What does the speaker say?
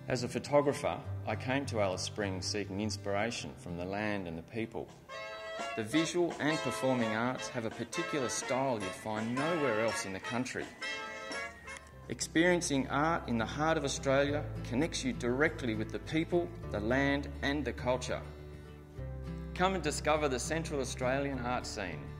As a photographer, I came to Alice Springs seeking inspiration from the land and the people. The visual and performing arts have a particular style you'd find nowhere else in the country. Experiencing art in the heart of Australia connects you directly with the people, the land and the culture. Come and discover the Central Australian art scene.